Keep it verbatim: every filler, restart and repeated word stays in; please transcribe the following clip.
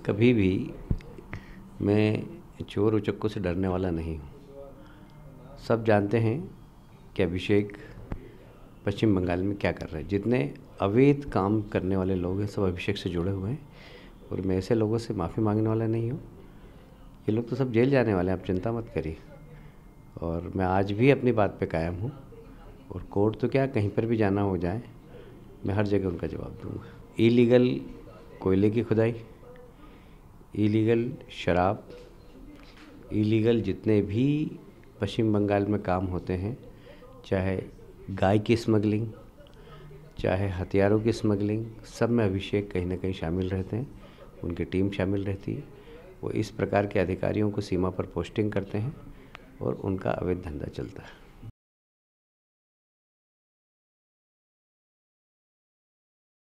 कभी भी मैं चोर उचक्कों से डरने वाला नहीं हूँ। सब जानते हैं कि अभिषेक पश्चिम बंगाल में क्या कर रहे हैं। जितने अवैध काम करने वाले लोग हैं सब अभिषेक से जुड़े हुए हैं और मैं ऐसे लोगों से माफ़ी मांगने वाला नहीं हूँ। ये लोग तो सब जेल जाने वाले हैं, आप चिंता मत करिए। और मैं आज भी अपनी बात पे कायम हूँ और कोर्ट तो क्या, कहीं पर भी जाना हो जाए मैं हर जगह उनका जवाब दूँगा। इलीगल कोयले की खुदाई, इलीगल शराब, इलीगल जितने भी पश्चिम बंगाल में काम होते हैं, चाहे गाय की स्मगलिंग, चाहे हथियारों की स्मगलिंग, सब में अभिषेक कहीं ना कहीं शामिल रहते हैं, उनकी टीम शामिल रहती है। वो इस प्रकार के अधिकारियों को सीमा पर पोस्टिंग करते हैं और उनका अवैध धंधा चलता है।